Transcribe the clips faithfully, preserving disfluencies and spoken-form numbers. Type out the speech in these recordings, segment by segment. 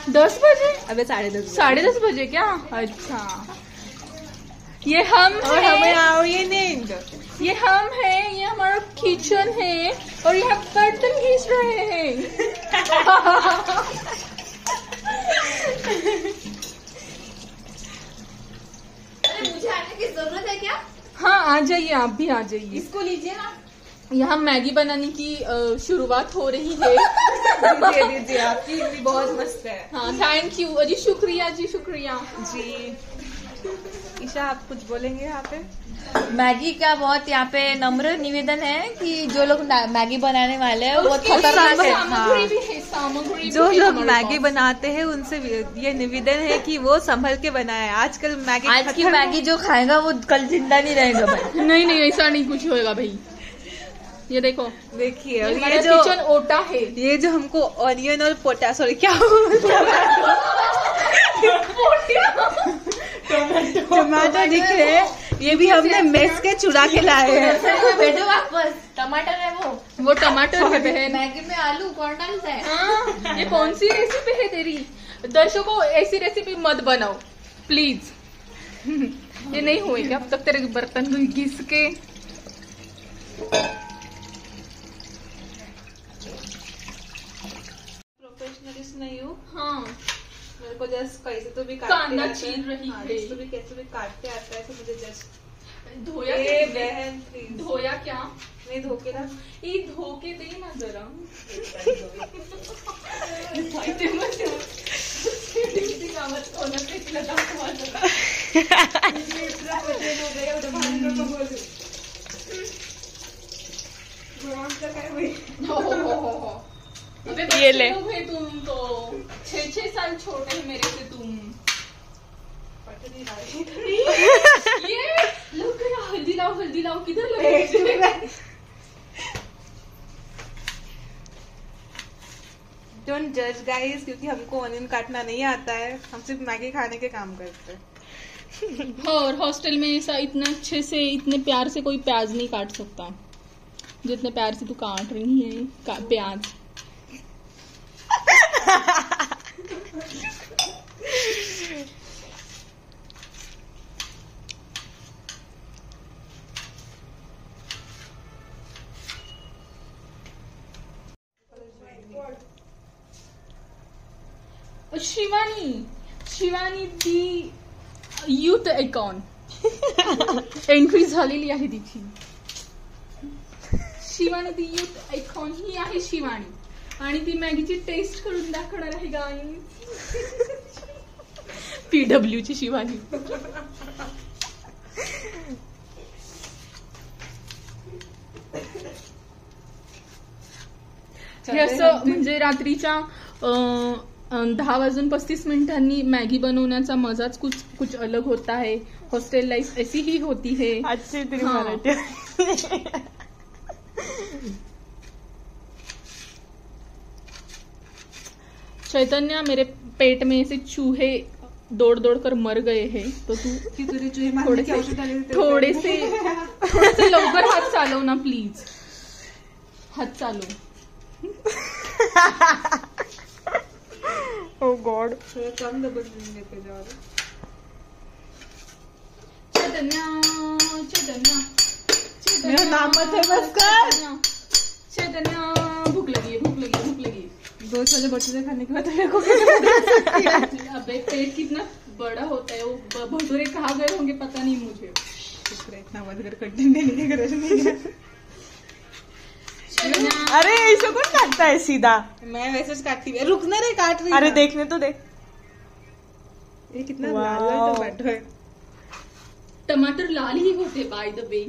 दस बजे? अबे साढ़े दस साढ़े दस बजे क्या? अच्छा, ये हम और हमें आओ ये नींद। ये हम हैं, ये हमारा किचन है और यहाँ बर्तन घिस रहे हैं। अरे मुझे आने की जरूरत है क्या? हाँ आ जाइए, आप भी आ जाइए। इसको लीजिए ना। यहाँ मैगी बनाने की अ, शुरुआत हो रही है। दीजिए दीजिए, आपकी हिंदी बहुत मस्त है। हाँ थैंक यू जी, शुक्रिया जी, शुक्रिया जी। ईशा आप कुछ बोलेंगे यहाँ पे? मैगी का बहुत यहाँ पे नम्र निवेदन है कि जो लोग मैगी बनाने वाले हैं वो बहुत खतरनाक है। सामग्री भी है, सामग्री भी जो है लोग हमारे मैगी पास। बनाते हैं उनसे ये निवेदन है कि वो संभल के बनाए। आजकल मैगी आज की मैगी जो खाएगा वो कल जिंदा नहीं रहेगा भाई। नहीं नहीं, ऐसा नहीं कुछ होएगा भाई। ये देखो, देखिए, और ये ये जो किचन ओटा है। ये जो हमको ऑनियन और पोटा सॉरी क्या टमाटर दिख रहे हैं, ये भी हमने मेस के चुरा के लाए हैं। बैठो वापस, टमाटर है वो। वो टमाटर है बहन। मैगी में आलू कौन डालता है? हाँ, ये कौन सी रेसिपी है तेरी? दर्शकों ऐसी रेसिपी मत बनाओ प्लीज। ये नहीं हुए अब तक तेरे बर्तन घिस के। प्रोफेशनलिस्ट नहीं हूँ। हाँ, मेरे को जस्ट कैसे तो भी कांदा काटते छील रही हाँ, है। कैसे तो भी कैसे भी काटते आता है, तो मुझे जस्ट धोया ए क्या? बहन प्लीज धोया क्या? नहीं धो के ना। ये धो के दे ना जरा। ये ले। तुम तो छह छह साल छोटे हैं मेरे से तुम। ये लग गया, हल्दी लाओ हल्दी लाओ, किधर लगे? डोंट जज गाइस, क्योंकि हमको ऑनियन काटना नहीं आता है, हम सिर्फ मैगी खाने के काम करते हैं। हाँ, और हॉस्टल में ऐसा इतने अच्छे से इतने प्यार से कोई प्याज नहीं काट सकता जितने प्यार से तू काट रही है का, प्याज। Shivani, Shivani the youth icon entry झालेली आहे तिची। शिवानी दी यूथ आयकॉन ही आहे शिवानी, आणि ती मॅगीची टेस्ट करून दाखवणार आहे गाईज। पीडब्ल्यू ची शिवानी। हे असं म्हणजे रात्रीच्या दहा वाजून पस्तीस मिनिटांनी मॅगी बनवण्याचा मजाच कुछ कुछ अलग होता है। हॉस्टेल लाइफ ऐसी ही होती है। अच्छी तेरी हाँ। मराठी। चैतन्य, मेरे पेट में ऐसे चूहे दौड़ दौड़ कर मर गए हैं, तो तू की तुझे चूहे मारने थोड़े की से औषध आली होती तेरे थोड़े को? से थोड़े से लवकर हात चालव ना प्लीज, हात चालव। ओ गॉड, थोड़ा कम दबा लेके जाओ। चैतन्य, चैतन्य, चैतन्य, मेरा नाम मत है, बस कर। चैतन्य, भूख लगी है, भूख लगी है, भूख लगी है। दो छोले भटूरे खाने के बाद मेरे को अबे पेट कितना बड़ा होता है, वो भटूरे कहाँ गए होंगे पता नहीं मुझे। इतना बंद कर, कंटेंट देने की गरज नहीं है। चैतन्य, अरे ऐसे कौन काटता है सीधा? मैं वैसे ही काटती हूँ। रुकना रे, काट रही अरे ना। देखने तो देख। ये कितना वाह। लाल लाल टमाटर है। टमाटर लाल ही होते बाय द वे,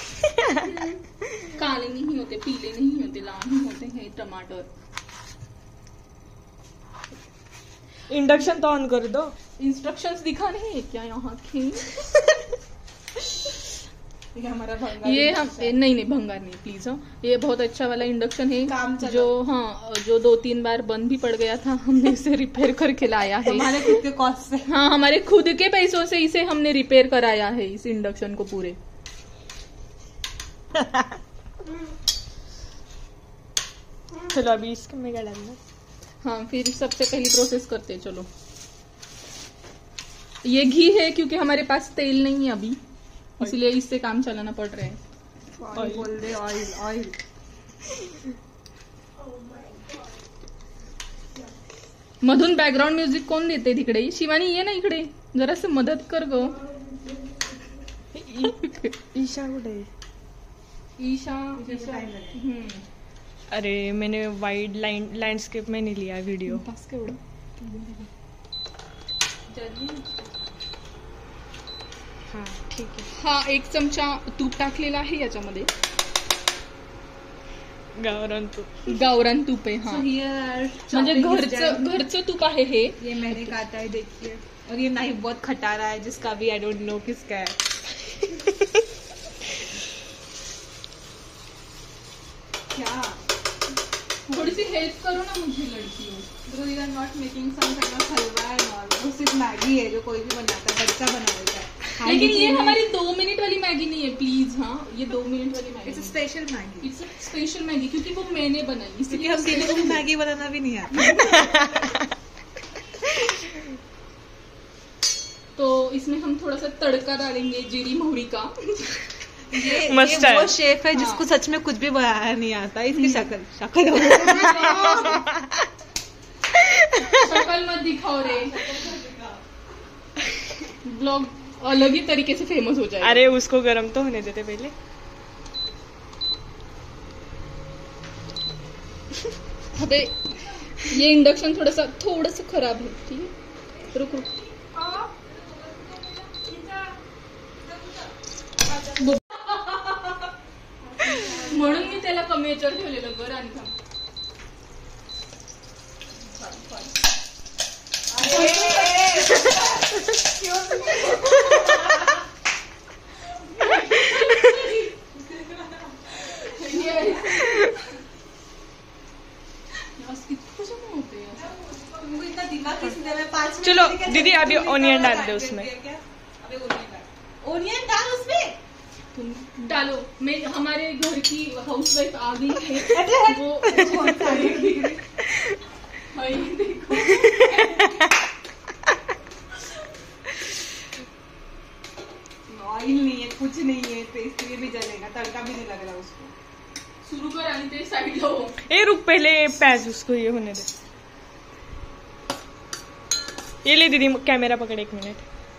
काले नहीं होते, पीले नहीं होते, लाल ही होते हैं टमाटर। इंडक्शन तो ऑन कर दो। इंस्ट्रक्शंस दिखाने हैं क्या यहाँ के? ये हमारा भंगार ये हम इंडक्शन है। नहीं नहीं भंगार नहीं प्लीज। हाँ, ये बहुत अच्छा वाला इंडक्शन है काम चला। जो हाँ जो दो तीन बार बंद भी पड़ गया था, हमने इसे रिपेयर करके लाया है। हमारे खुद के कॉस्ट से। हाँ, हमारे खुद के पैसों से इसे हमने रिपेयर कराया है, इस इंडक्शन को पूरे। चलो अभी इसके में क्या डालना? हाँ, फिर सबसे पहली प्रोसेस करते हैं। चलो, ये घी है क्योंकि हमारे पास तेल नहीं है अभी, इसलिए इससे काम चलाना पड़ रहा है। ऑयल बोल दे, ऑयल ऑयल। मधून बॅकग्राऊंड म्युझिक कोण देते तिकडे? शिवानी ये ना इकडे, जरासं मदत कर ग. ईशा कुठे? ईशा ईशा हम्म. अरे मैंने वाइड लाइन लैंडस्केप में नहीं लिया वीडियो. बस केवढं. हाँ ठीक आहे. हा एक चमचा तूप टाकलेला आहे याच्यामध्ये. गावरान तूप. गावरान तूप आहे. हा So here म्हणजे chopping is घरचं done. घरचं तूप आहे हे. ये मैंने काटा है, देखिए. और ये नाइफ बहुत खटारा है, जिसका भी आई डोंट नो किसका है. क्या? थोड़ी सी हेल्प करो ना मुझे लड़की हो. Because you are not making some kind of halwa and all. वो सिर्फ मैगी है जो कोई भी बनाता है, बच्चा बनाएगा. लेकिन ये हमारी दो मिनट वाली मैगी नहीं है प्लीज. हाँ ये दो मिनट वाली Maggi. It's special Maggi. It's special Maggi क्योंकि वो मैंने बनाई, क्योंकि इसलिए हम तीनों को मैगी बनाना भी नहीं आता. तो इसमें हम थोड़ा सा तड़का डालेंगे जीरी मोहरी का. ये, मस्त ये है. वो शेफ है जिसको हाँ. सच में कुछ भी बनाया नहीं आता. इसकी शक्ल शक्ल शक्ल मत दिखाओ रे, ब्लॉग अलग ही तरीके से फेमस हो जाएगा. अरे उसको गरम तो होने देते पहले. अबे ये इंडक्शन थोड़ा सा थोड़ा सा खराब है. ठीक है रुक रुक. म्हणून मी त्याला कमी याच्यावर ठेवलेलं. गर आणि थांब. चलो दीदी अभी ऑनियन डाल दे उसमें. ओनियन डाल उसमें. तुम डालो. मैं हमारे घर की हाउसवाइफ आ गई है. वो बहुत सारी हाय देखो. ऑयल नहीं है, कुछ नहीं है, टेस्ट ये भी जलेगा, तड़का भी नहीं लग रहा उसको. सुरू कर आणि ते साईडला हो. ए रुक पहले प्याज उसको ये होने दे. ये ले दीदी कैमरा पकड़ एक मिनट.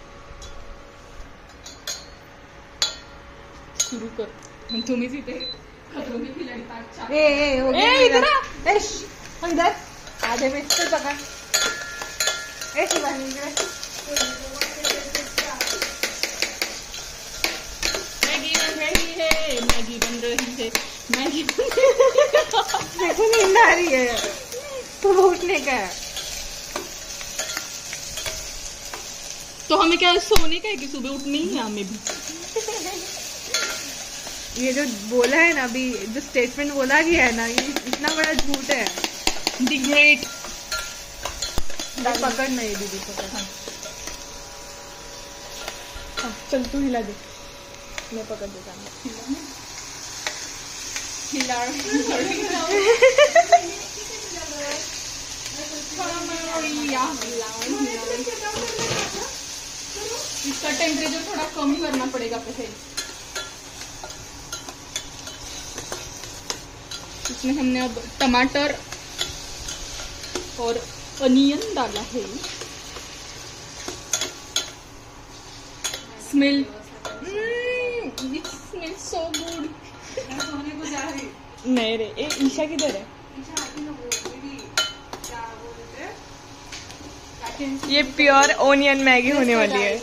सुरू कर. आणि तुम्हीच इथे खतरों के खिलाडी पाच चार. ए ए हो गया. ए, इधर ए श्श, इधर आधे में इससे पकड़. ए शिवानी इधर. मैगी बन रही है, मैगी बन रही है, मैगी बन देखो नींद आ रही है तो उठने का है. तो हमें क्या सोने का है कि सुबह उठनी ही है हमें भी. ये जो बोला है ना अभी, जो स्टेटमेंट बोला गया है ना, ये इतना बड़ा झूठ है. The great. पकड़ नहीं दीदी, पकड़. हाँ, चल तू हिला दे, मैं पकड़ देता हूँ. हिला इसका टेम्परेचर थोड़ा कम ही करना पड़ेगा पहले. इसमें हमने अब टमाटर और अनियन डाला है. Smell it smell so good. सोने को जा रही. नहीं रे. ए ईशा किधर है? ये प्योर ओनियन मैगी होने वाली है.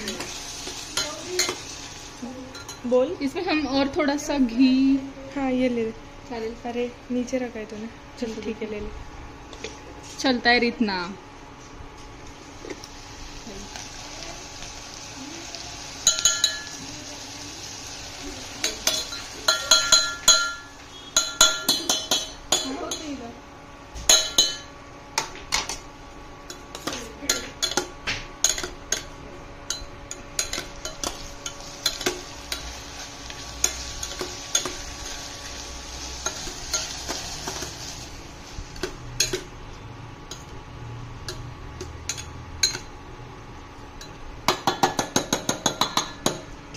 बोल. इसमें हम और थोड़ा सा घी. हाँ ये ले ले. चालेल. अरे नीचे रखा है तूने. चल ठीक है ले ले. चलता है इतना.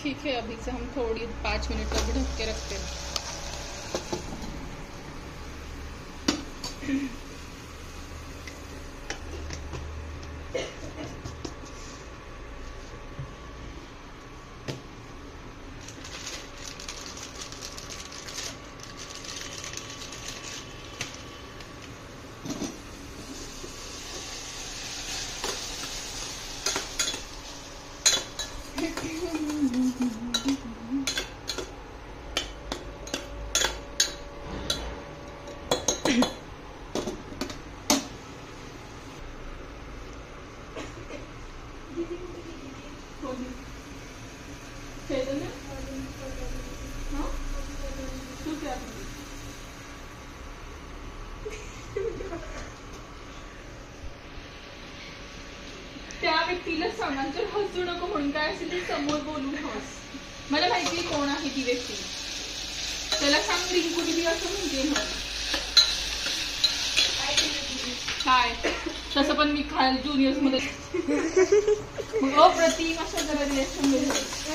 ठीक है, अभी से हम थोड़ी पाँच मिनट तक ढक के रखते हैं। त्या व्यक्तीला सांगायचं हसू नको म्हणून, काय असेल ते समोर बोलून हस. मला माहिती कोण आहे ती व्यक्ती, त्याला सांग रिंकू दीदी असं म्हणते मला. काय तसं पण मी खाल ज्युनियर्स मध्ये मग अप्रतिम अशा जरा रिएक्शन मध्ये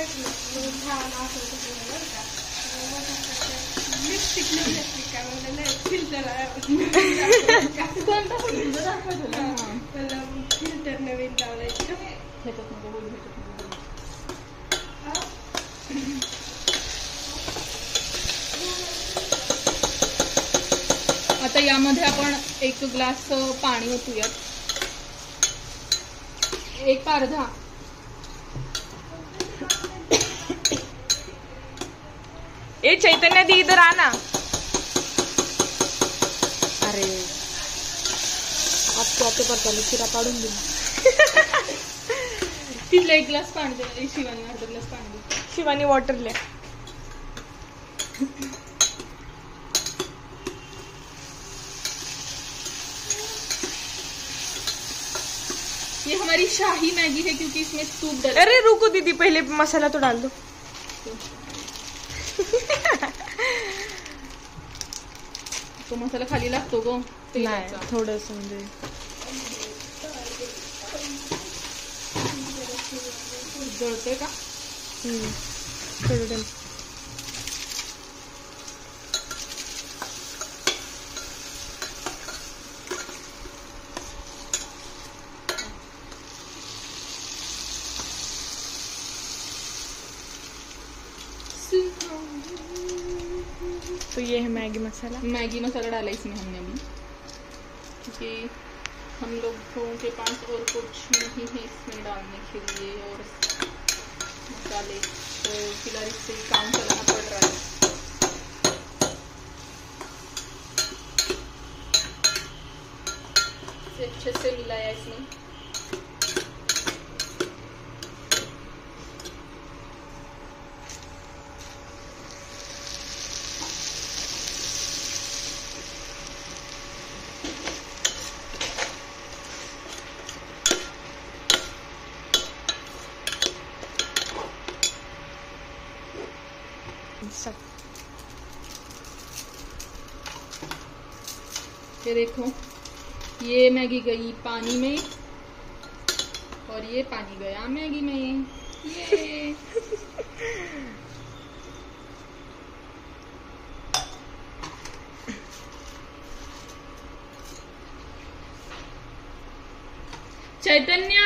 फिल्टर नवीन लावलायचं. आता यामध्ये आपण एक ग्लास पाणी ओतूयात, एक अर्धा. ए चैतन्य दी इधर आना. अरे आपको आपके पर चालू शिरा काढून दिला. तिथला एक ग्लास पाणी दे, शिवानी अर्धा ग्लास पाणी दे. शिवानी वाटर ले. ये हमारी शाही मैगी है क्योंकि इसमें सूप डला. अरे रुको दीदी, पहले मसाला तो डाल दो. तो मसाला खाली लागतो गो. नाही, थोडस म्हणजे जळतंय का? थोडं. तो ये है मैगी मसाला. मैगी मसाला डाला इसमें हमने अभी, क्योंकि हम लोगों के पास और कुछ नहीं है इसमें डालने के लिए और मसाले, तो फिलहाल इससे काम चलाना पड़ रहा है. इसे अच्छे से मिलाया इसमें. सब ये देखो, ये मैगी गई पानी में और ये पानी गया मैगी में. ये चैतन्य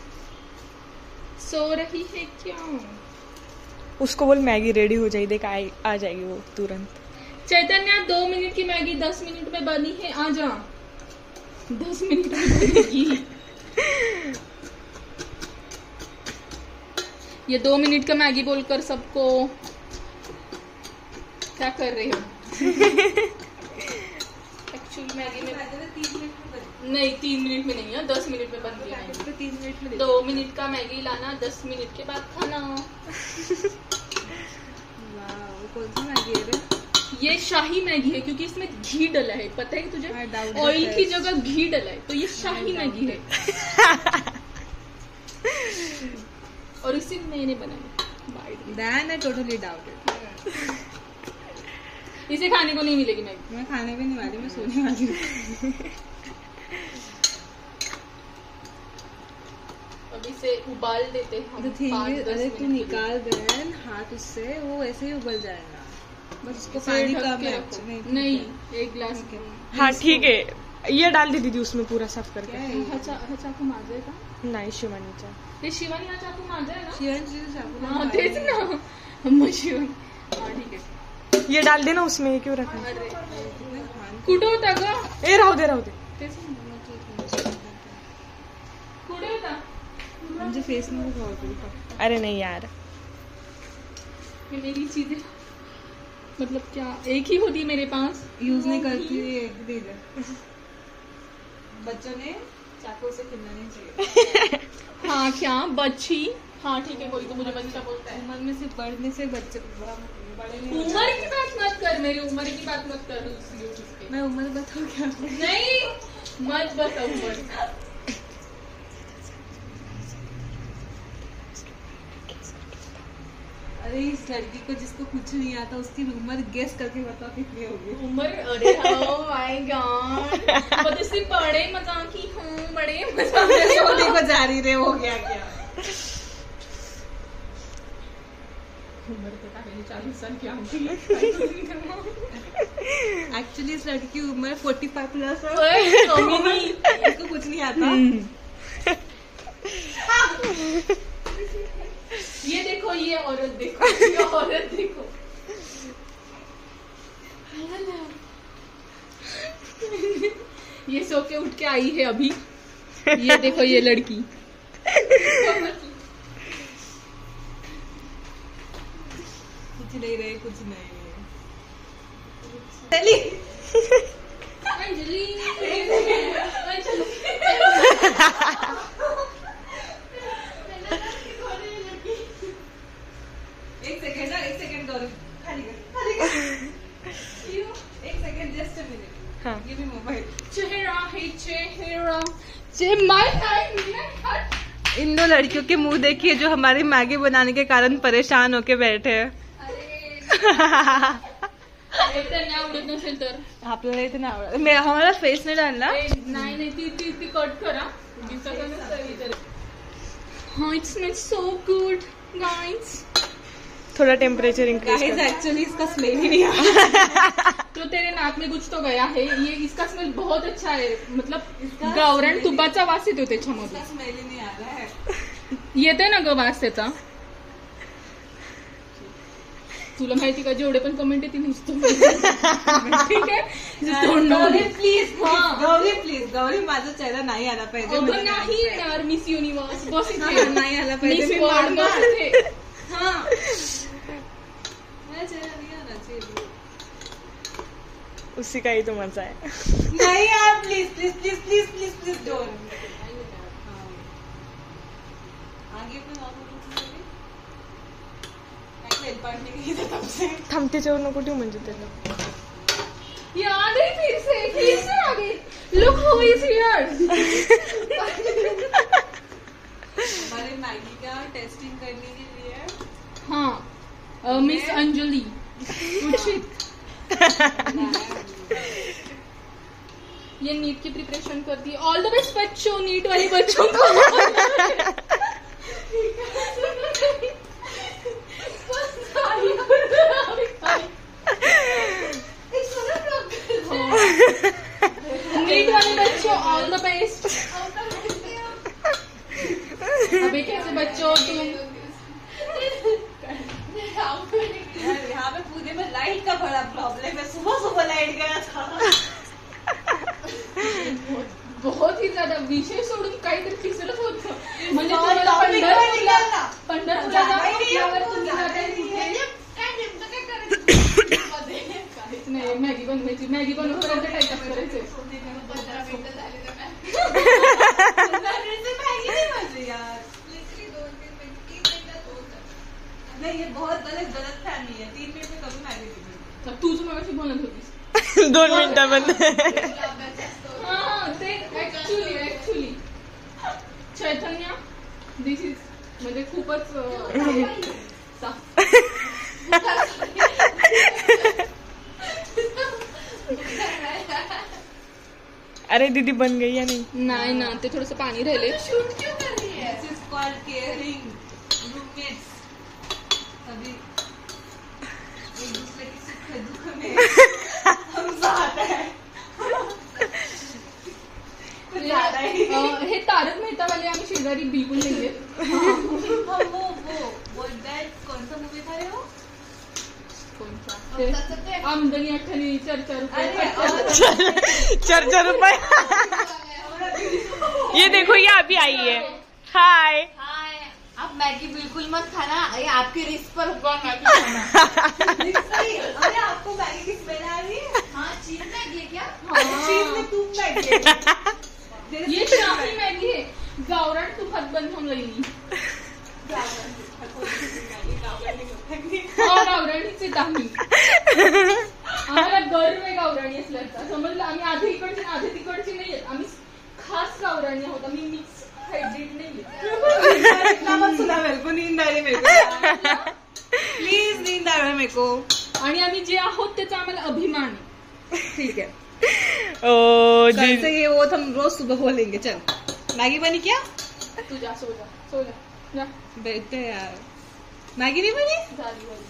सो रही है क्या? उसको बोल मैगी रेडी हो जाएगी, देख आ जाएगी वो तुरंत. चैतन्य दो मिनट की मैगी दस मिनट में बनी है, आ जा. दस मिनट में बनेगी. ये दो मिनट का मैगी बोलकर सबको क्या कर रहे हो? एक्चुअली मैगी में नहीं, तीन मिनट में नहीं है, दस मिनट में बनती है. तीन मिनट में दो मिनट का मैगी लाना, दस मिनट के बाद खाना. कौन सी मैगी है रे? ये शाही मैगी है क्योंकि इसमें घी डला है, पता है तुझे? ऑयल की जगह घी डला है, तो ये शाही मैगी है. और इसी मैंने बनाई. दैन है टोटली डाउटेड. इसे खाने को नहीं मिलेगी मैगी. मैं खाने भी नहीं वाली, मैं सोने वाली हूँ. अभी उसे उबाल देते हैं हम तो ठीक पाँच है, दस अरे मिनट तू के लिए। निकाल बहन हाथ उससे, वो वैसे ही उबल जाएगा, बस उसको इसे पानी ढक कम के है। रखो। नहीं नहीं एक गिलास के हाँ ठीक है, ये डाल दी दीदी उसमें पूरा साफ क्या करके। है ये? हा चा- हा चाकू माझायचा नाही शिवानीचा. ते शिवानी हा चाकू माझा आहे ना शिवांशी तो चाकू हा नाही तेच मारला. ना मग शिवानी हा ठीक आहे ये डाल दे ना उसमें, ये क्यों रखा? अरे इतने खान कुठं होता ग ए राहू दे राहू दे. तेच कुठे होता म्हणजे फेस नको खाऊ तू फक्त. अरे नहीं यार. ये मेरी चीजें मतलब क्या एक ही होती मेरे पास यूज नहीं करती है, दे दे. बच्चों ने चाकू से खेलना नहीं चाहिए. हाँ क्या बच्ची हाँ ठीक है कोई तो मुझे बच्चा बोलता है उम्र में से बढ़ने से बच्चे बड़ा बड़े नहीं हो उम्र जाते. की बात मत कर मेरी उम्र की बात मत कर उस YouTube पे मैं उम्र बताऊँ क्या? नहीं मत बता उम्र अरे इस लड़की को जिसको कुछ नहीं आता उसकी उम्र गेस करके बताओ कितनी होगी. उम्र अरे हो माय गॉड बदसी बड़े मजाक की हूँ बड़े मजाक सोने को जा रही रे, हो गया क्या? उम्र पता नहीं चालीस साल की आंटी एक्चुअली इस लड़की की उम्र फोर्टी फाइव प्लस है. ओए कमी नहीं इसको कुछ नहीं आता. ये देखो ये औरत देखो ये औरत देखो ये सो के उठ के आई है अभी ये देखो ये लड़की कुछ नहीं रहे, कुछ नहीं. चली अंजलि एक सेकंड ना, एक सेकंड गौरव, खाली कर, खाली कर. एक सेकंड, जस्ट अ मिनट. हाँ. ये भी मोबाइल. चेहरा है चेहरा चे माय टाइम इन दो लड़कियों के मुंह देखिए जो हमारी मैगी बनाने के कारण परेशान होके बैठे हैं. तर नाही आवडत नसेल तर आपल्याला इथे नाही आवडत. मे- हमारा फेस नाही डालना. ए, नाही नाही ती ती ती कट करा दिसत नसतं हाँ it's smell so good guys थोड़ा टेम्परेचर इंक्रीज गाइस कर. एक्चुअली इसका स्मेल ही नहीं आ रहा. तो तेरे नाक में कुछ तो गया है ये इसका स्मेल बहुत अच्छा है मतलब इसका गावरान smell- तुपाचा वास येतो त्याच्यामध्ये इसका स्मेल ही नहीं आ रहा है. येते ना ग वास त्याचा तुला माहिती का जेवढे पण कमेंट येते नुसतं ठीक आहे तोंड गौरी नको. प्लीज, हाँ. गौरी प्लीज, गौरी माझा चेहरा नाही आला पाहिजे. अगं म्हणजे नाही नाही. येणार मिस युनिवर्स बस हा, इथे नाही आला पाहिजे. मिस मी वर्ल्ड मारणार. बस इथे. हाँ. मेरा चेहरा नहीं आना चाहिए. उसी का ही तो मजा है. नहीं यार please please please please please please don't. आगे अपने मामा को पार्टने की तरफ से थांब त्याच्यावर नको ठेवू म्हणजे त्याला. ये आ गई फिर से फिर से आ गई लुक हु इज हियर हमारे मैगी का टेस्टिंग करने के लिए. हाँ मिस अंजलि उचित ये नीट की प्रिपरेशन करती है ऑल द बेस्ट बच्चों नीट वाले बच्चों को नीट वाले बच्चों ऑल द बेस्ट अभी कैसे बच्चों तुम यार यहाँ पे पूरे में लाइट का बड़ा प्रॉब्लम है. सुबह सुबह लाइट गया था. बहुत ही ज्यादा विषय सोडून काहीतरी तिसरंच होतं म्हणजे और तुम्हाला topic वर पंढरपूरला निघाला. पंढरपूरला जागा ही नाही जाण्यावर आहे. तुम्ही जागा जाताय ही नाही आहे. कुठे? काहीच नाही मॅगी बनवायची मॅगी बनवपर्यंत टाइम करायचंय नहीं ये बहुत गलत गलत फहमी है. तीन मिनट में कभी मैगी नहीं बनती. तर तूच मगाशी बोलत होतीस दोन मिनिटामध्ये. हा ते actually actually Chaitanya this is म्हणजे खूपच अं, साफ. अरे दीदी बन गई या नहीं? नाही ना ते थोडस पाणी राहिले कॉल्ड केयरिंग रूममेट्स, कभी एक दूसरे की सुख दुख में हम साथ हैं। हे तारक मेहता वाले आम्ही शेजारी बिलकुल नाही आहेत. वो वो वो दैट कौन सा मूवी था रे वो? आमदनी अठ्ठानी चार चार रुपये. चार चार रुपए. ये देखो ये अभी आई है. हाय. हाय. आप मैगी बिल्कुल मत खाना, ये आपके रिस्क पर हुआ मैगी खाना. अरे आपको मैगी की स्मेल आ रही है? हाँ, चीज मैगी है क्या? चीज में तूप मैगी है. ये शाही मैगी है. गावरान तुपात बनवून राहिली. गावराणीच आहेत आम्ही. आम्हाला गर्व आहे गावराणी असल्याचा. समजलं, आम्ही आधी इकडची आधी तिकडची नाही आहेत. आम्ही खास गावराणी आहोत. आम्ही मिक्स हायब्रिड नाही. मत सुना मेरे को, नींद आ रही मेरे को. प्लीज नींद आ रहा है मेरे को. आणि आम्ही जे आहोत त्याचा आम्हाला अभिमान आहे. ठीक है. ओ कल से ये वो हम रोज सुबह बोलेंगे. चल मैगी बनी क्या? तू जा, सो जा, सो जा, जा. बेटे यार मैगी नहीं बनी. झाली, झाली.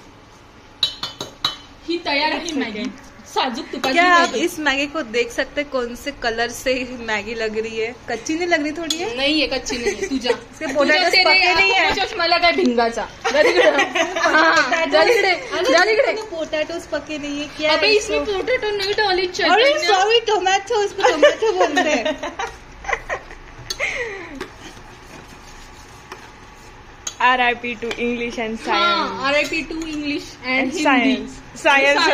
ही तयार आहे मॅगी. साजूक तुपाची क्या आप मॅगी. इस मैगी को देख सकते कौन से कलर से मैगी लग रही है? कच्ची नहीं लग रही थोड़ी है? नाही आहे, कच्ची नाही आहे. तुझ्या इसके पोटॅटोज पके नहीं है. चष्माला काय भिंगाचा. जा तिकडे. हा, जा तिकडे, जा तिकडे. पोटैटोज पके नहीं है क्या? अबे इसमें पोटैटो नहीं डाली अरे चटनी. सॉरी टोमेटो, इसको टोमेटो बोलते हैं. R I P two English and science. R I P two English and and science. Science.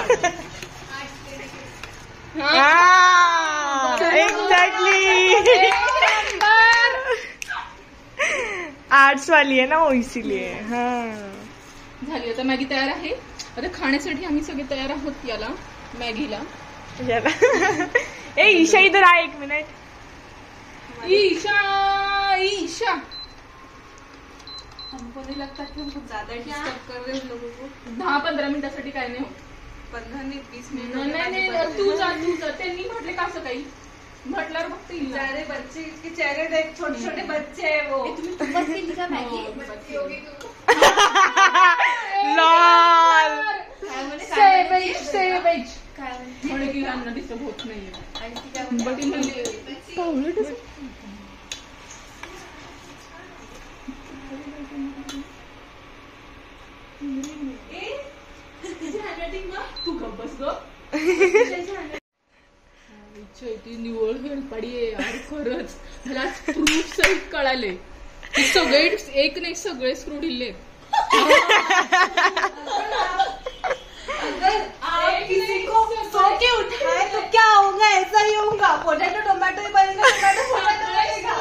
Exactly. Arts वाली है ना वो, इसीलिए. हाँ. झाली. आता मॅगी तयार आहे. आता खाण्यासाठी आम्ही सगळे तयार आहोत याला मॅगीला. चला. ए ईशा इधर आ एक मिनट. ईशा ईशा हमको नहीं लगता कि हम कुछ ज्यादा डिस्टर्ब कर रहे हैं उन लोगों को. दहा पंधरा मिनिटासाठी काय नाही होत. पंद्रह नहीं बीस मिनट. नाही नाही नाही, तू जा तू जा. त्यांनी म्हटले का असं काही म्हटल्यावर फक्त येईल. सारे बच्चे के चेहरे देख, छोटे छोटे बच्चे है वो. तुम्ही तुपात केली का मॅगी? लॉल. काय म्हणे? काय सेवेज सेवेज काय म्हणते? म्हणे की यांना डिस्टर्ब होत नाहीये. आणि ती काय म्हणते? बट म्हणजे तू गप बस ग. ती निवळ हेळपाडी आहे यार खरंच. मला प्रूफ सहित कळाले की सगळे एक नाही सगळे स्क्रू ढिल्ले. अगर आप किसी को सो के उठाए तो क्या होगा? ऐसा ही होगा. पोटैटो टोमेटो ही बनेगा, टोमेटो पोटैटो बनेगा.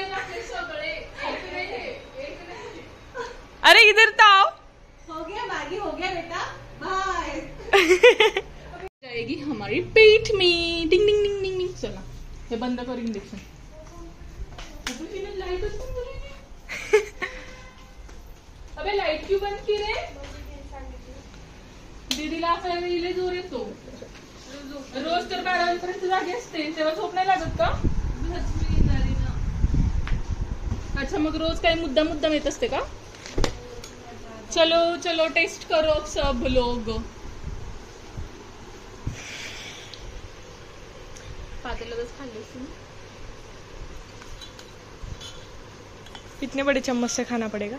अरे इधर तो आओ. हो गया मैगी, हो गया बेटा. बाय. जाएगी हमारी पेट में. डिंग डिंग डिंग डिंग डिंग. चला हे बंद कर इंजेक्शन. लाइट अबे लाइट क्यों बंद की रे? दीदीला असा इले जोर येतो. रोज तर बारा वाजेपर्यंत जागी असते, तेव्हा झोप नाही लागत का? अच्छा मग रोज काही मुद्दा मुद्दाम येत असते का? चलो चलो टेस्ट करो सब लोग. पातेल्यातच खाल्ले. इतने बड़े चम्मच से खाना पड़ेगा.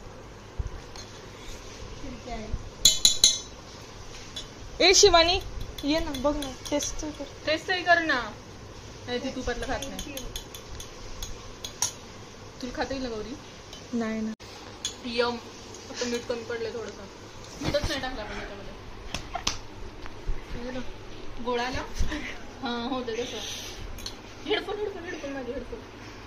ए शिवानी ये ना बघ ना, टेस्ट कर. टेस्ट तरी कर ना. नाही ती तुपातलं खात नाही. तुला खाता येईल ना गौरी? नाही ना. यम. फक्त मीठ कमी पडलंय थोडंसं. मीठच नाही टाकलं आपण त्याच्यामध्ये. गोळाला हा होते तसं. हेडफोन हेडफोन हेडफोन माझे हेडफोन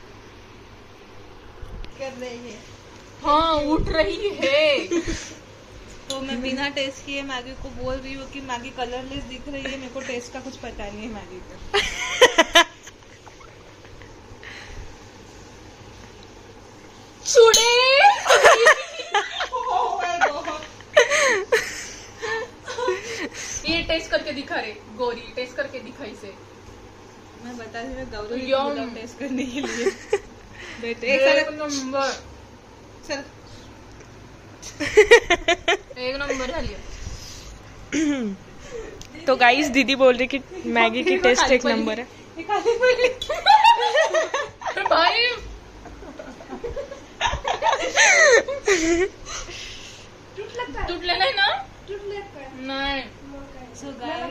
कर रही है. हाँ उठ रही है. तो मैं बिना टेस्ट किए मैगी को बोल रही हूँ कि मैगी कलरलेस दिख रही है. मेरे को टेस्ट का कुछ पता नहीं है मैगी का. चूड़े. ये टेस्ट करके दिखा रे गौरी. टेस्ट करके दिखा इसे. मैं बता रही हूँ गौरी यम. टेस्ट करने के लिए. बेटे एक साथ एक नंबर चल एक नंबर झाली. तो गाइस दीदी बोल रही कि मैगी की टेस्ट एक नंबर है. भाई तुटले नाही ना? नाही So guys,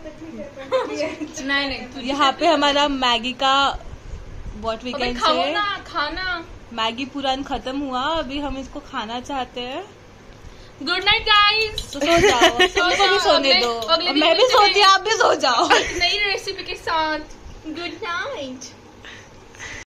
नाही नाही तुझी- यहाँ पे हमारा मैगी का व्हाट वी अबे कैन खाओ से ना, खाना. मैगी पुरान खत्म हुआ. अभी हम इसको खाना चाहते हैं. Good night guys. तो सो जाओ. तुमको भी सोने अगले- दो. अगले मैं भी वीडियो में- सोती, आप भी सो जाओ. नई रेसिपी के साथ. Good night.